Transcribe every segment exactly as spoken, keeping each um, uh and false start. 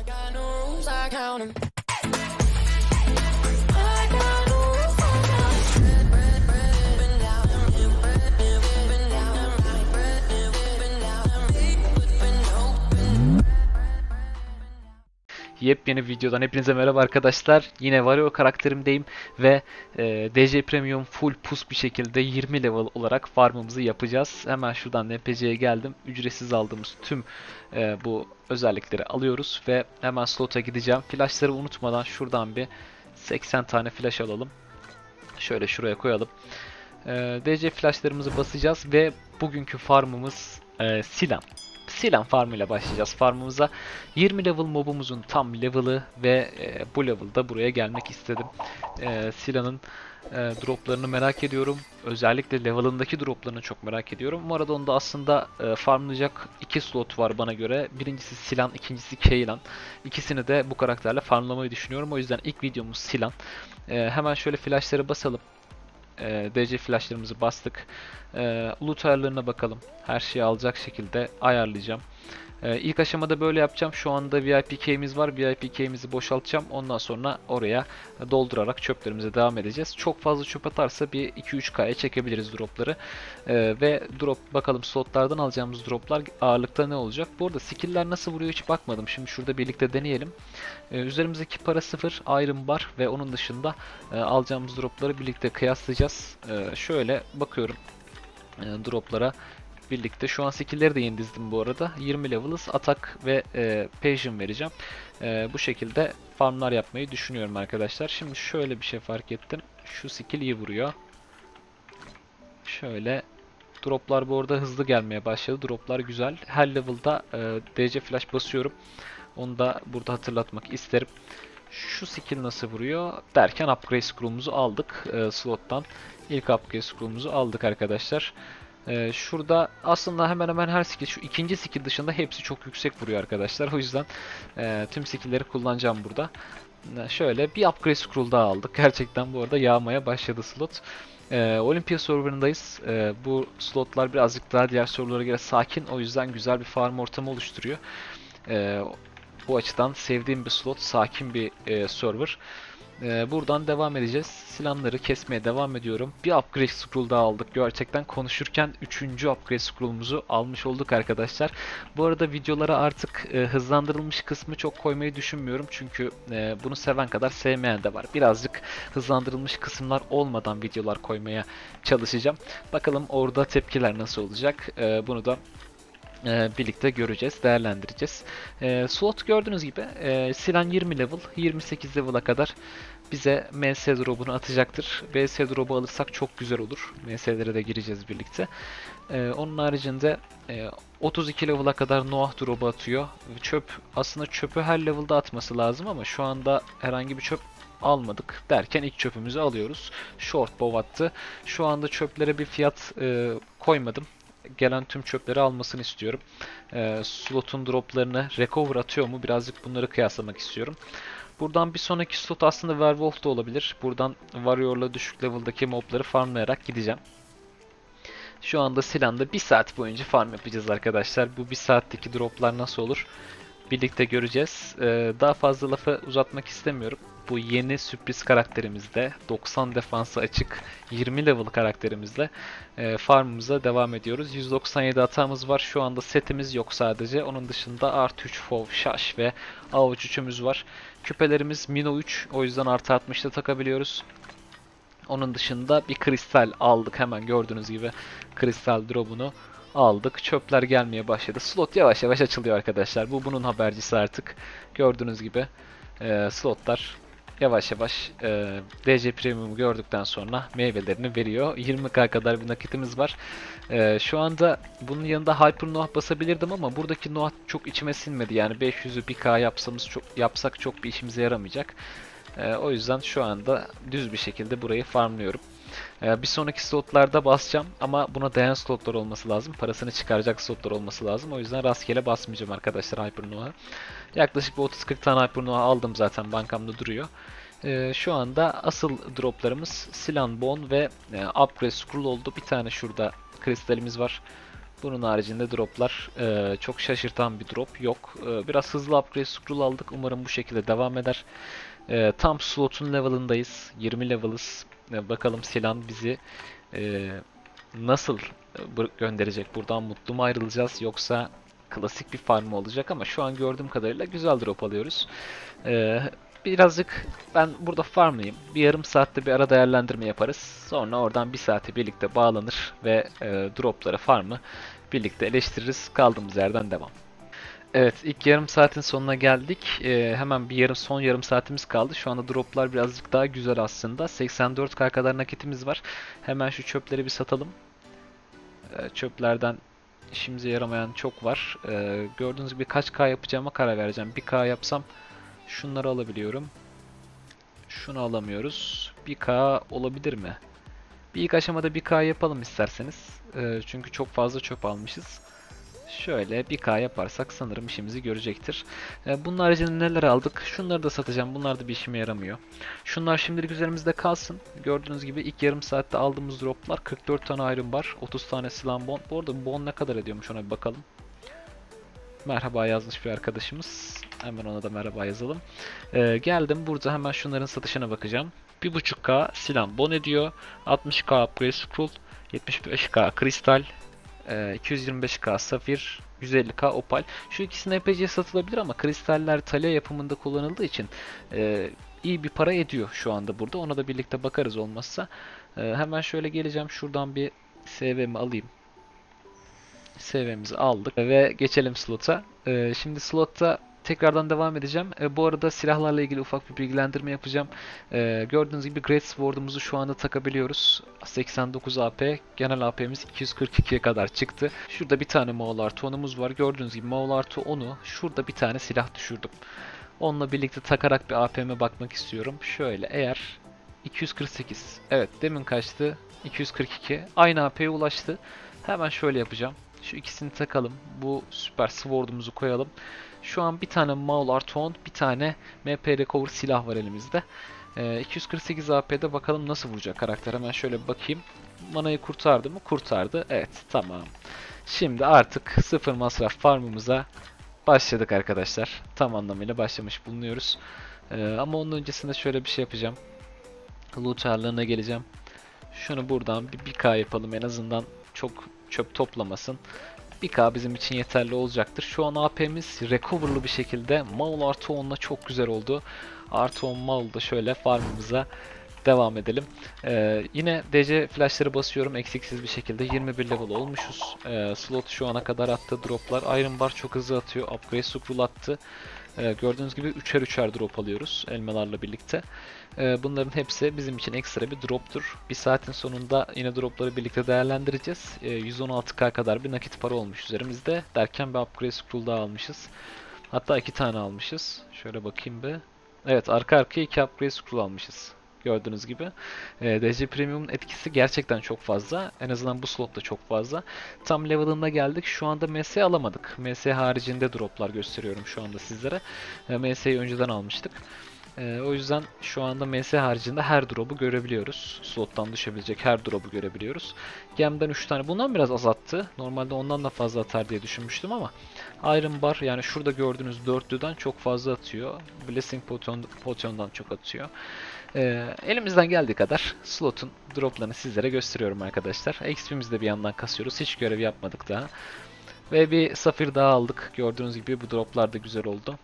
Yepyeni videodan hepinize merhaba arkadaşlar. Yine Vario karakterimdeyim ve e, D C Premium full pus bir şekilde yirmi level olarak farmımızı yapacağız. Hemen şuradan N P C'ye geldim. Ücretsiz aldığımız tüm e, bu özellikleri alıyoruz ve hemen slota gideceğim. Flashları unutmadan şuradan bir seksen tane flash alalım. Şöyle şuraya koyalım. E, D C flashlarımızı basacağız ve bugünkü farmımız e, Silan. Silan farm ile başlayacağız farmımıza. yirmi level mobumuzun tam level'ı ve e, bu level'da buraya gelmek istedim. E, Silan'ın e, droplarını merak ediyorum. Özellikle level'ındaki droplarını çok merak ediyorum. Bu arada onda aslında e, farmlayacak iki slot var bana göre. Birincisi Silan, ikincisi Keylan. İkisini de bu karakterle farmlamayı düşünüyorum. O yüzden ilk videomuz Silan. E, hemen şöyle flashları basalım. E, D C flashlarımızı bastık. E, loot ayarlarına bakalım. Her şeyi alacak şekilde ayarlayacağım. E, ilk aşamada böyle yapacağım. Şu anda V I P key'imiz var. V I P key'imizi boşaltacağım. Ondan sonra oraya doldurarak çöplerimize devam edeceğiz. Çok fazla çöp atarsa bir iki üç K'ya çekebiliriz dropları. E, ve drop bakalım slotlardan alacağımız droplar ağırlıkta ne olacak? Bu arada skill'ler nasıl vuruyor hiç bakmadım. Şimdi şurada birlikte deneyelim. Ee, üzerimizdeki para sıfır, Iron Bar ve onun dışında e, alacağımız dropları birlikte kıyaslayacağız. E, şöyle bakıyorum e, droplara birlikte. Şu an skill'leri de yeni dizdim bu arada. yirmi level'ız. Atak ve e, Passion vereceğim. E, bu şekilde farmlar yapmayı düşünüyorum arkadaşlar. Şimdi şöyle bir şey fark ettim. Şu skill iyi vuruyor. Şöyle droplar bu arada hızlı gelmeye başladı. Droplar güzel. Her level'da e, D C flash basıyorum. Onu da burada hatırlatmak isterim. Şu skill nasıl vuruyor derken upgrade scroll'umuzu aldık e, slottan. İlk upgrade scroll'umuzu aldık arkadaşlar. E, şurada aslında hemen hemen her skill, şu ikinci skill dışında hepsi çok yüksek vuruyor arkadaşlar. O yüzden e, tüm skill'leri kullanacağım burada. E, şöyle bir upgrade scroll daha aldık. Gerçekten bu arada yağmaya başladı slot. E, Olympia serverındayız. E, bu slotlar birazcık daha diğer serverlara göre sakin. O yüzden güzel bir farm ortamı oluşturuyor. E, Bu açıdan sevdiğim bir slot, sakin bir e, server. E, buradan devam edeceğiz. Silahları kesmeye devam ediyorum. Bir upgrade scroll daha aldık. Gerçekten konuşurken üçüncü upgrade scroll'umuzu almış olduk arkadaşlar. Bu arada videolara artık e, hızlandırılmış kısmı çok koymayı düşünmüyorum. Çünkü e, bunu seven kadar sevmeyen de var. Birazcık hızlandırılmış kısımlar olmadan videolar koymaya çalışacağım. Bakalım orada tepkiler nasıl olacak. E, bunu da Ee, birlikte göreceğiz, değerlendireceğiz. Ee, slot gördüğünüz gibi e, Silan yirmi level, yirmi sekiz level'a kadar bize M S drop'unu atacaktır. M S drop'u alırsak çok güzel olur. M S'lere de gireceğiz birlikte. Ee, onun haricinde e, otuz iki level'a kadar Noah drop'u atıyor. Çöp, aslında çöpü her level'da atması lazım ama şu anda herhangi bir çöp almadık derken ilk çöpümüzü alıyoruz. Short bow attı. Şu anda çöplere bir fiyat e, koymadım. Gelen tüm çöpleri almasını istiyorum. E, slotun droplarını recover atıyor mu? Birazcık bunları kıyaslamak istiyorum. Buradan bir sonraki slot aslında Werewolf da olabilir. Buradan Warrior'la düşük level'daki mobları farmlayarak gideceğim. Şu anda Silan'da bir saat boyunca farm yapacağız arkadaşlar. Bu bir saatteki droplar nasıl olur? Birlikte göreceğiz. Ee, daha fazla lafı uzatmak istemiyorum. Bu yeni sürpriz karakterimizde doksan defansı açık yirmi level karakterimizle e, farmımıza devam ediyoruz. yüz doksan yedi hatamız var. Şu anda setimiz yok sadece. Onun dışında artı üç fov, şaş ve avuç üçümüz var. Küpelerimiz Mino üç. O yüzden artı altmışta takabiliyoruz. Onun dışında bir kristal aldık. Hemen gördüğünüz gibi kristal drop'unu aldık. Çöpler gelmeye başladı. Slot yavaş yavaş açılıyor arkadaşlar. Bu bunun habercisi artık. Gördüğünüz gibi e, slotlar yavaş yavaş e, D C Premium'u gördükten sonra meyvelerini veriyor. yirmi K kadar bir nakitimiz var. E, şu anda bunun yanında Hyper Noah basabilirdim ama buradaki Noah çok içime sinmedi. Yani beş yüzü bir K yapsamız çok, yapsak çok bir işimize yaramayacak. E, o yüzden şu anda düz bir şekilde burayı farmlıyorum. E, bir sonraki slotlarda basacağım ama buna değen slotlar olması lazım. Parasını çıkaracak slotlar olması lazım. O yüzden rastgele basmayacağım arkadaşlar Hyper Noah'a. Yaklaşık otuz kırk tane Hyper Noah aldım zaten, bankamda duruyor. E, şu anda asıl droplarımız Silan Bone ve e, Upgrade Scroll oldu. Bir tane şurada kristalimiz var. Bunun haricinde droplar e, çok şaşırtan bir drop yok. E, biraz hızlı upgrade scroll aldık. Umarım bu şekilde devam eder. E, tam slotun level'ındayız. yirmi level'ız. E, bakalım Silan bizi e, nasıl e, gönderecek? Buradan mutlu mu ayrılacağız yoksa klasik bir farm mı olacak? Ama şu an gördüğüm kadarıyla güzel drop alıyoruz. E, birazcık ben burada farmlayayım. Bir yarım saatte bir ara değerlendirme yaparız. Sonra oradan bir saate birlikte bağlanır ve e, dropları, farmı birlikte eleştiririz. Kaldığımız yerden devam. Evet, ilk yarım saatin sonuna geldik. Ee, hemen bir yarım son yarım saatimiz kaldı. Şu anda droplar birazcık daha güzel aslında. seksen dört K kadar nakitimiz var. Hemen şu çöpleri bir satalım. Ee, çöplerden işimize yaramayan çok var. Ee, gördüğünüz gibi kaç K yapacağıma karar vereceğim. bir K yapsam şunları alabiliyorum. Şunu alamıyoruz. bir K olabilir mi? Bir ilk aşamada bir K yapalım isterseniz. Ee, çünkü çok fazla çöp almışız. Şöyle bir K yaparsak sanırım işimizi görecektir. Ee, bunun haricinde neler aldık? Şunları da satacağım. Bunlar da bir işime yaramıyor. Şunlar şimdilik üzerimizde kalsın. Gördüğünüz gibi ilk yarım saatte aldığımız droplar kırk dört tane iron bar, otuz tane slam bond. Bu arada bu bond ne kadar ediyormuş ona bir bakalım. Merhaba yazmış bir arkadaşımız. Hemen ona da merhaba yazalım. Ee, geldim burada hemen şunların satışına bakacağım. bir buçuk K slam bond ediyor. altmış K upgrade scroll, yetmiş beş K kristal, iki yüz yirmi beş K safir, yüz elli K opal. Şu ikisi N P C'ye satılabilir ama kristaller talya yapımında kullanıldığı için e, iyi bir para ediyor şu anda burada. Ona da birlikte bakarız olmazsa. E, hemen şöyle geleceğim. Şuradan bir S V'mi alayım. S V'mizi aldık ve geçelim slota. E, şimdi slotta tekrardan devam edeceğim. E, bu arada silahlarla ilgili ufak bir bilgilendirme yapacağım. E, gördüğünüz gibi Great Sword'umuzu şu anda takabiliyoruz. seksen dokuz A P, genel A P'miz iki yüz kırk ikiye kadar çıktı. Şurada bir tane Maul artı onumuz var. Gördüğünüz gibi Maul artı onu şurada bir tane silah düşürdüm. Onunla birlikte takarak bir A P'me bakmak istiyorum. Şöyle eğer iki yüz kırk sekiz, evet demin kaçtı? iki yüz kırk iki, aynı A P'ye ulaştı. Hemen şöyle yapacağım. Şu ikisini takalım. Bu süper sword'umuzu koyalım. Şu an bir tane Maul artı on, bir tane M P Recover silah var elimizde. Ee, iki yüz kırk sekiz A P'de bakalım nasıl vuracak karakter. Hemen şöyle bir bakayım. Manayı kurtardı mı? Kurtardı. Evet, tamam. Şimdi artık sıfır masraf farmımıza başladık arkadaşlar. Tam anlamıyla başlamış bulunuyoruz. Ee, ama onun öncesinde şöyle bir şey yapacağım. Loot ağırlığına geleceğim. Şunu buradan bir 1K yapalım en azından çok çöp toplamasın. bir K bizim için yeterli olacaktır. Şu an A P'miz recover'lı bir şekilde Maul artı on'la çok güzel oldu. Artı on Maul'da şöyle farmımıza devam edelim. Ee, yine D C flashları basıyorum eksiksiz bir şekilde. yirmi bir level olmuşuz. Ee, slot şu ana kadar attığı droplar. Iron Bar çok hızlı atıyor. Upgrade scroll attı. Ee, gördüğünüz gibi üçer üçer drop alıyoruz elmalarla birlikte. Ee, bunların hepsi bizim için ekstra bir droptur. Bir saatin sonunda yine dropları birlikte değerlendireceğiz. Ee, yüz on altı K kadar bir nakit para olmuş üzerimizde. Derken bir upgrade scroll daha almışız. Hatta iki tane almışız. Şöyle bakayım bir. Evet, arka arkaya iki upgrade scroll almışız. Gördüğünüz gibi. E, D C Premium'un etkisi gerçekten çok fazla. En azından bu slotta çok fazla. Tam level'ında geldik. Şu anda M S alamadık. M S haricinde droplar gösteriyorum şu anda sizlere. E, M S'yi önceden almıştık. E, o yüzden şu anda M S haricinde her drop'u görebiliyoruz. Slottan düşebilecek her drop'u görebiliyoruz. Gem'den üç tane. Bundan biraz azalttı. Normalde ondan da fazla atar diye düşünmüştüm ama Iron Bar yani şurada gördüğünüz dörtlüden çok fazla atıyor. Blessing Potion, Potion'dan çok atıyor. Ee, elimizden geldiği kadar slotun droplarını sizlere gösteriyorum arkadaşlar. X P'mizi de bir yandan kasıyoruz. Hiç görev yapmadık daha. Ve bir safir daha aldık. Gördüğünüz gibi bu droplar da güzel oldu.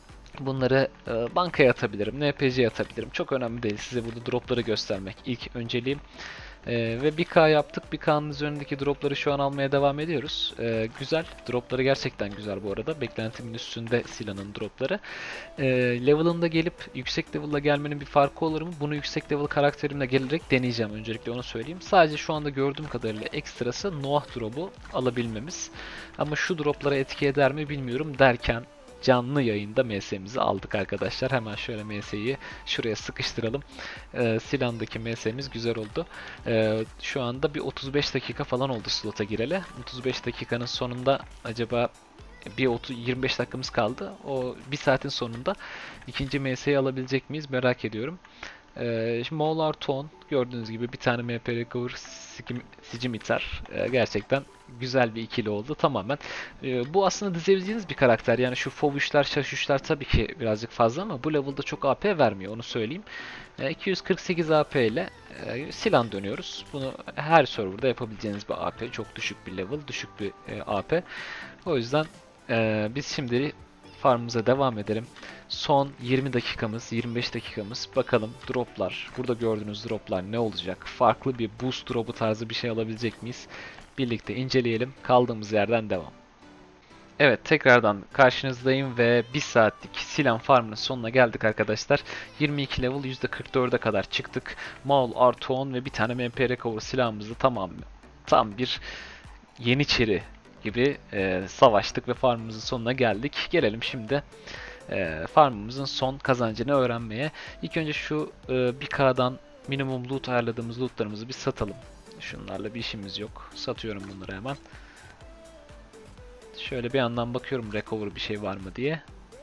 Bunları e, bankaya atabilirim, N P C'ye atabilirim. Çok önemli değil. Size burada dropları göstermek ilk önceliğim. Ee, ve bir K yaptık. bir K'nın üzerindeki dropları şu an almaya devam ediyoruz. Ee, güzel. Dropları gerçekten güzel bu arada. Beklentimin üstünde Sila'nın dropları. Ee, level'ında gelip yüksek level'la gelmenin bir farkı olur mu? Bunu yüksek level karakterimle gelerek deneyeceğim. Öncelikle onu söyleyeyim. Sadece şu anda gördüğüm kadarıyla ekstrası Noah drop'u alabilmemiz. Ama şu droplara etki eder mi bilmiyorum derken canlı yayında M S'mizi aldık arkadaşlar. Hemen şöyle M S'yi şuraya sıkıştıralım. Ee, Silan'daki M S'miz güzel oldu. Ee, şu anda bir otuz beş dakika falan oldu slota gireli. otuz beş dakikanın sonunda acaba bir otuz yirmi beş dakikamız kaldı. O bir saatin sonunda ikinci M S'yi alabilecek miyiz merak ediyorum. Ee, şimdi Maul artı on gördüğünüz gibi bir tane M P Recover Scimitar. Ee, gerçekten güzel bir ikili oldu tamamen. Ee, bu aslında dizebileceğiniz bir karakter. Yani şu Fovuşlar, Şaşuşlar tabii ki birazcık fazla ama bu level'da çok A P vermiyor, onu söyleyeyim. Ee, iki yüz kırk sekiz A P ile e, Silan dönüyoruz. Bunu her serverda yapabileceğiniz bir A P. Çok düşük bir level, düşük bir e, A P. O yüzden e, biz şimdi farmımıza devam edelim. Son yirmi dakikamız, yirmi beş dakikamız. Bakalım droplar, burada gördüğünüz droplar ne olacak? Farklı bir boost drop'u tarzı bir şey alabilecek miyiz? Birlikte inceleyelim. Kaldığımız yerden devam. Evet, tekrardan karşınızdayım ve bir saatlik Silan farmının sonuna geldik arkadaşlar. yirmi iki level yüzde kırk dörde kadar çıktık. Maul artı on ve bir tane M P Recover silahımızı tamam tam bir Yeniçeri gibi e, savaştık ve farmımızın sonuna geldik. Gelelim şimdi e, farmımızın son kazancını öğrenmeye. İlk önce şu e, bir K'dan minimum loot ayarladığımız lootlarımızı bir satalım. Şunlarla bir işimiz yok. Satıyorum bunları hemen. Şöyle bir yandan bakıyorum recover bir şey var mı diye.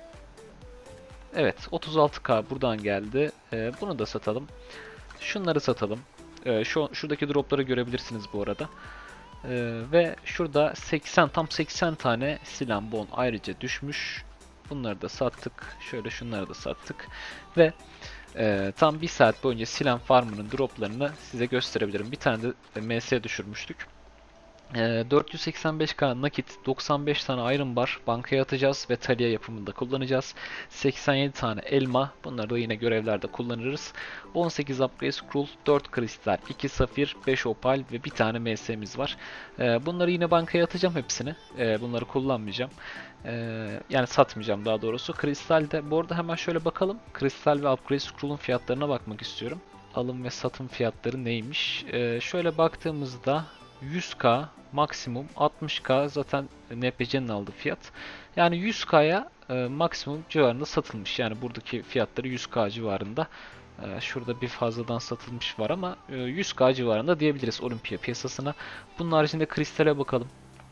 Evet, otuz altı K buradan geldi. E, bunu da satalım. Şunları satalım. E, şu şuradaki dropları görebilirsiniz bu arada. Ee, ve şurada seksen, tam seksen tane silah bon ayrıca düşmüş. Bunları da sattık. Şöyle şunları da sattık. Ve e, tam bir saat boyunca silah farmının droplarını size gösterebilirim. Bir tane de M S düşürmüştük. Ee, dört yüz seksen beş K nakit, doksan beş tane Iron Bar bankaya atacağız ve Talia yapımında kullanacağız. seksen yedi tane elma, bunları da yine görevlerde kullanırız. on sekiz Upgrade Scroll, dört kristal, iki safir, beş opal ve bir tane M S'miz var. Ee, bunları yine bankaya atacağım hepsini. Ee, bunları kullanmayacağım. Ee, yani satmayacağım daha doğrusu. Kristalde bu arada hemen şöyle bakalım. Kristal ve Upgrade Scroll'un fiyatlarına bakmak istiyorum. Alım ve satım fiyatları neymiş? Ee, şöyle baktığımızda yüz K maksimum, altmış K zaten N P C'nin aldığı fiyat. Yani yüz K'ya e, maksimum civarında satılmış. Yani buradaki fiyatları yüz K civarında. E, şurada bir fazladan satılmış var ama e, yüz K civarında diyebiliriz Olimpiya piyasasına. Bunun haricinde kristale bakalım.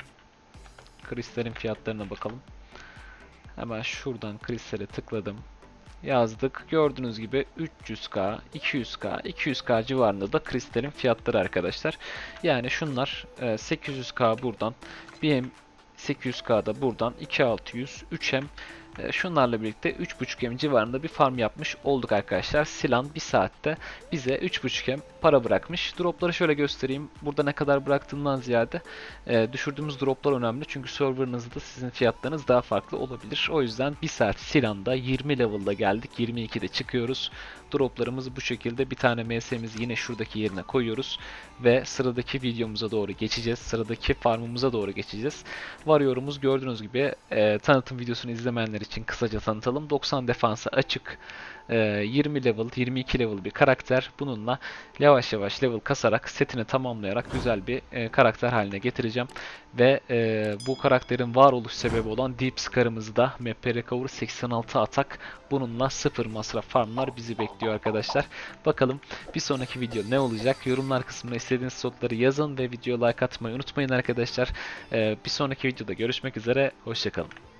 Kristalin fiyatlarına bakalım. Hemen şuradan kristale tıkladım. Yazdık. Gördüğünüz gibi üç yüz K, iki yüz K, iki yüz K civarında da kristalin fiyatları arkadaşlar. Yani şunlar sekiz yüz K buradan, bir M sekiz yüz K da buradan, iki bin altı yüz, üç M şunlarla birlikte üç buçuk M civarında bir farm yapmış olduk arkadaşlar. Silan bir saatte bize üç buçuk M para bırakmış. Dropları şöyle göstereyim. Burada ne kadar bıraktığımdan ziyade e, düşürdüğümüz droplar önemli. Çünkü serverınızda sizin fiyatlarınız daha farklı olabilir. O yüzden bir saat Silan'da yirmi level'da geldik. yirmi ikide çıkıyoruz. Droplarımız bu şekilde. Bir tane M S'mizi yine şuradaki yerine koyuyoruz. Ve sıradaki videomuza doğru geçeceğiz. Sıradaki farmımıza doğru geçeceğiz. Varıyorumuz gördüğünüz gibi e, tanıtım videosunu izlemeyenler için kısaca tanıtalım. doksan defansa açık. yirmi level, yirmi iki level bir karakter. Bununla yavaş yavaş level kasarak setini tamamlayarak güzel bir e, karakter haline getireceğim. Ve e, bu karakterin varoluş sebebi olan Deep Scar'ımızı da M P Recover seksen altı atak. Bununla sıfır masraf farmlar bizi bekliyor arkadaşlar. Bakalım bir sonraki video ne olacak? Yorumlar kısmına istediğiniz slotları yazın ve videoya like atmayı unutmayın arkadaşlar. E, bir sonraki videoda görüşmek üzere. Hoşçakalın.